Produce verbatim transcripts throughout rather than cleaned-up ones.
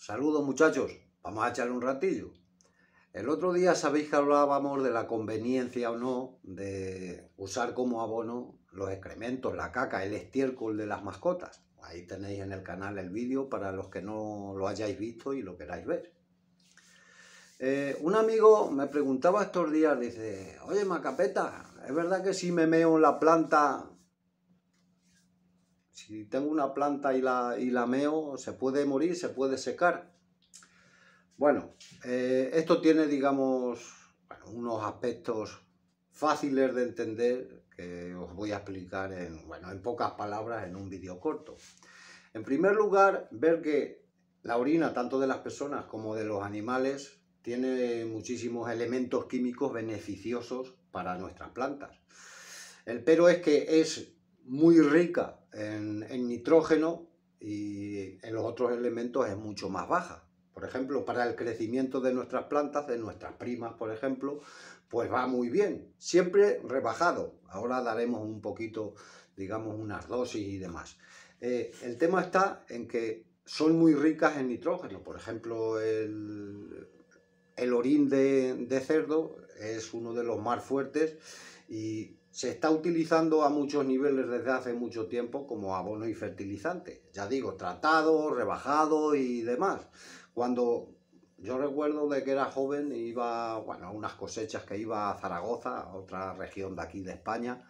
Saludos muchachos, vamos a echarle un ratillo. El otro día sabéis que hablábamos de la conveniencia o no de usar como abono los excrementos, la caca, el estiércol de las mascotas. Ahí tenéis en el canal el vídeo para los que no lo hayáis visto y lo queráis ver. Eh, un amigo me preguntaba estos días, dice, oye Macapeta, ¿es verdad que si me meo en la planta, si tengo una planta y la, y la meo, se puede morir, se puede secar? Bueno, eh, esto tiene, digamos, bueno, unos aspectos fáciles de entender que os voy a explicar en, bueno, en pocas palabras en un vídeo corto. En primer lugar, ver que la orina, tanto de las personas como de los animales, tiene muchísimos elementos químicos beneficiosos para nuestras plantas. El pero es que es muy rica en, en nitrógeno y en los otros elementos es mucho más baja. Por ejemplo, para el crecimiento de nuestras plantas, de nuestras primas, por ejemplo, pues va muy bien. Siempre rebajado. Ahora daremos un poquito, digamos, unas dosis y demás. Eh, el tema está en que son muy ricas en nitrógeno. Por ejemplo, el, el orín de, de cerdo es uno de los más fuertes y se está utilizando a muchos niveles desde hace mucho tiempo como abono y fertilizante. Ya digo, tratado, rebajado y demás. Cuando yo recuerdo de que era joven, iba, bueno, a unas cosechas que iba a Zaragoza, a otra región de aquí de España,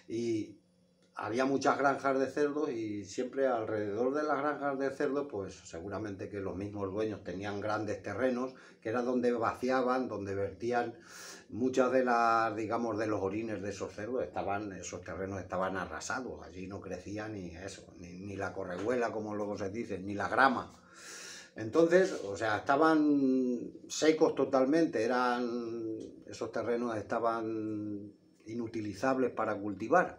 y había muchas granjas de cerdos y siempre alrededor de las granjas de cerdos, pues seguramente que los mismos dueños tenían grandes terrenos, que era donde vaciaban, donde vertían muchas de las, digamos, de los orines de esos cerdos, estaban, esos terrenos estaban arrasados, allí no crecía ni eso, ni, ni la correhuela, como luego se dice, ni la grama. Entonces, o sea, estaban secos totalmente, eran, esos terrenos estaban inutilizables para cultivar.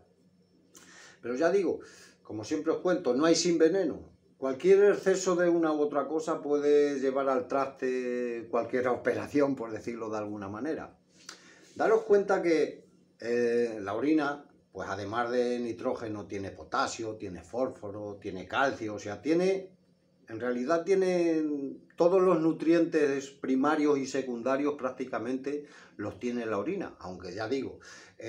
Pero ya digo, como siempre os cuento, no hay sin veneno. Cualquier exceso de una u otra cosa puede llevar al traste cualquier operación, por decirlo de alguna manera. Daros cuenta que eh, la orina, pues además de nitrógeno, tiene potasio, tiene fósforo, tiene calcio, o sea, tiene, en realidad tiene todos los nutrientes primarios y secundarios prácticamente los tiene la orina, aunque ya digo,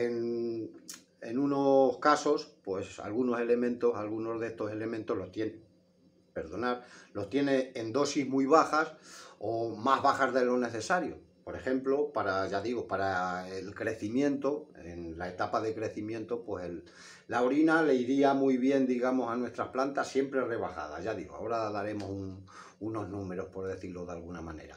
en, en unos casos, pues algunos elementos, algunos de estos elementos los tiene, perdonad, los tiene en dosis muy bajas o más bajas de lo necesario. Por ejemplo, para, ya digo, para el crecimiento, en la etapa de crecimiento, pues el, la orina le iría muy bien, digamos, a nuestras plantas siempre rebajada. Ya digo, ahora daremos un, unos números, por decirlo de alguna manera.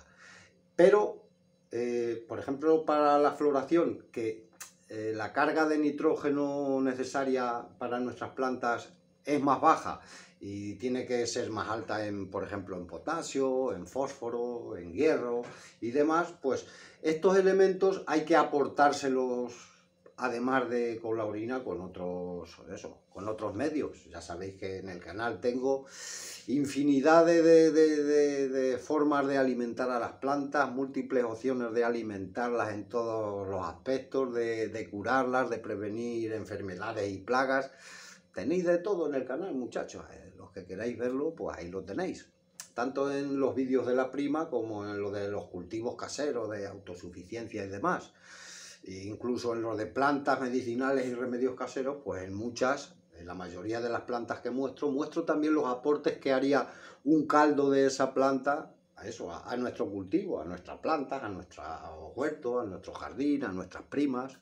Pero, eh, por ejemplo, para la floración, que eh, la carga de nitrógeno necesaria para nuestras plantas es más baja y tiene que ser más alta en, por ejemplo, en potasio, en fósforo, en hierro y demás, pues estos elementos hay que aportárselos, además de con la orina, con otros, eso, con otros medios. Ya sabéis que en el canal tengo infinidad de, de, de, de, de formas de alimentar a las plantas, múltiples opciones de alimentarlas en todos los aspectos, de, de curarlas, de prevenir enfermedades y plagas. Tenéis de todo en el canal, muchachos. Eh, los que queráis verlo, pues ahí lo tenéis. Tanto en los vídeos de la prima como en lo de los cultivos caseros, de autosuficiencia y demás. E incluso en los de plantas medicinales y remedios caseros, pues en muchas, en la mayoría de las plantas que muestro, muestro también los aportes que haría un caldo de esa planta a eso, a, a nuestro cultivo, a nuestras plantas, a nuestros huertos, a nuestro jardín, a nuestras primas.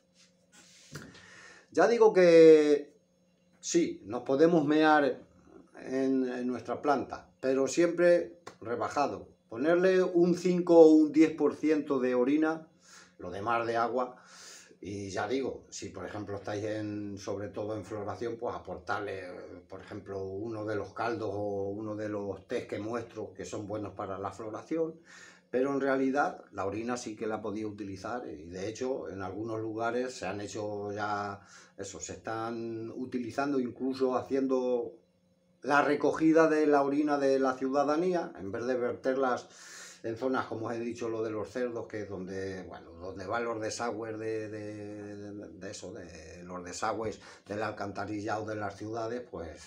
Ya digo que sí, nos podemos mear en, en nuestra planta, pero siempre rebajado. Ponerle un cinco o un diez por ciento de orina, lo demás de agua, y ya digo, si por ejemplo estáis en, sobre todo en floración, pues aportarle, por ejemplo, uno de los caldos o uno de los tés que muestro que son buenos para la floración. Pero en realidad la orina sí que la podía utilizar y de hecho en algunos lugares se han hecho ya eso, se están utilizando, incluso haciendo la recogida de la orina de la ciudadanía en vez de verterlas en zonas, como os he dicho, lo de los cerdos, que es donde, bueno, donde van los desagües de, de, de, de eso, de los desagües del alcantarillado de las ciudades, pues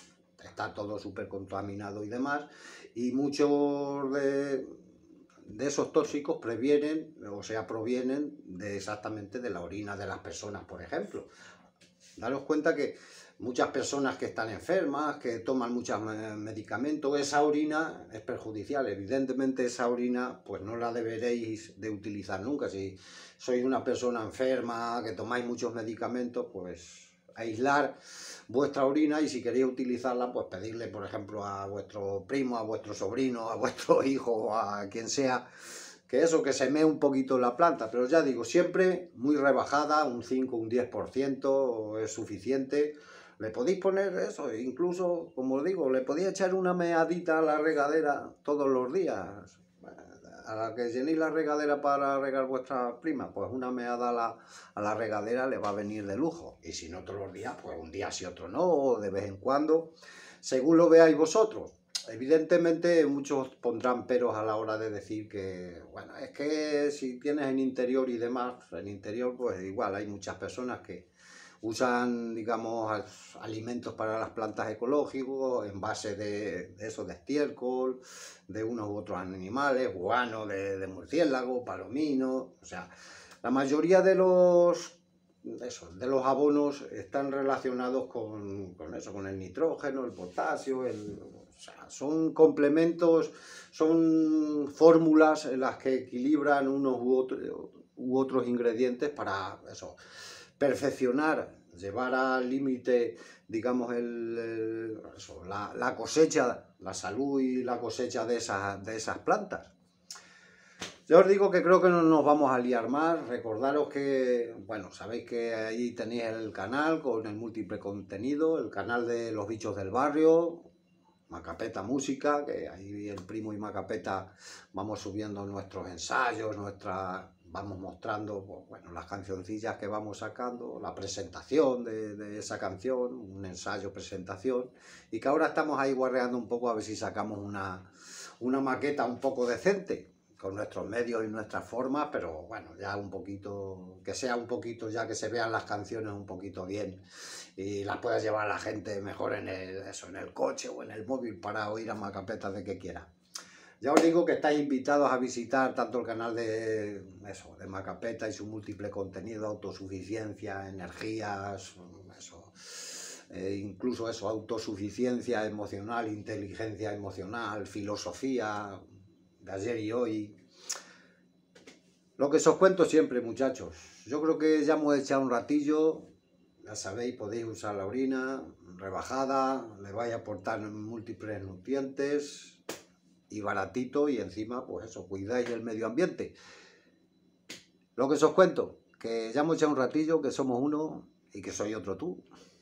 está todo súper contaminado y demás, y muchos de, de esos tóxicos previenen, o sea, provienen de exactamente de la orina de las personas, por ejemplo. Daros cuenta que muchas personas que están enfermas, que toman muchos medicamentos, esa orina es perjudicial. Evidentemente esa orina pues no la deberéis de utilizar nunca. Si sois una persona enferma, que tomáis muchos medicamentos, pues aislar vuestra orina, y si queréis utilizarla, pues pedirle, por ejemplo, a vuestro primo, a vuestro sobrino, a vuestro hijo, a quien sea, que eso, que se mee un poquito la planta. Pero ya digo, siempre muy rebajada, un cinco, un diez por ciento es suficiente. Le podéis poner eso, incluso, como digo, le podéis echar una meadita a la regadera todos los días. A la que llenéis la regadera para regar vuestra prima, pues una meada a la, a la regadera le va a venir de lujo. Y si no todos los días, pues un día sí, otro no, o de vez en cuando, según lo veáis vosotros. Evidentemente muchos pondrán peros a la hora de decir que, bueno, es que si tienes en interior y demás, en interior pues igual hay muchas personas que usan, digamos, alimentos para las plantas ecológicos en base de, de eso, de estiércol, de unos u otros animales, guano de, de murciélago, palomino, o sea, la mayoría de los, eso, de los abonos están relacionados con, con eso, con el nitrógeno, el potasio, el, o sea, son complementos, son fórmulas en las que equilibran unos u, otro, u otros ingredientes para eso, perfeccionar, llevar al límite, digamos, el, el, eso, la, la cosecha, la salud y la cosecha de esas, de esas plantas. Ya os digo que creo que no nos vamos a liar más. Recordaros que, bueno, sabéis que ahí tenéis el canal con el múltiple contenido, el canal de los bichos del barrio, Macapeta Música, que ahí el primo y Macapeta vamos subiendo nuestros ensayos, nuestras... vamos mostrando, pues, bueno, las cancioncillas que vamos sacando, la presentación de, de esa canción, un ensayo, presentación, y que ahora estamos ahí guarreando un poco a ver si sacamos una, una maqueta un poco decente, con nuestros medios y nuestras formas, pero bueno, ya un poquito, que sea un poquito, ya que se vean las canciones un poquito bien, y las puedas llevar a la gente mejor en el, eso, en el coche o en el móvil para oír a Macapeta de que quiera. Ya os digo que estáis invitados a visitar tanto el canal de, eso, de Macapeta y su múltiple contenido, autosuficiencia, energías, eso, eh, incluso eso, autosuficiencia emocional, inteligencia emocional, filosofía de ayer y hoy. Lo que os cuento siempre, muchachos. Yo creo que ya hemos echado un ratillo, ya sabéis, podéis usar la orina rebajada, le vais a aportar múltiples nutrientes, y baratito, y encima, pues eso, cuidáis el medio ambiente. Lo que os cuento, que ya hemos echado un ratillo, que somos uno y que soy otro tú.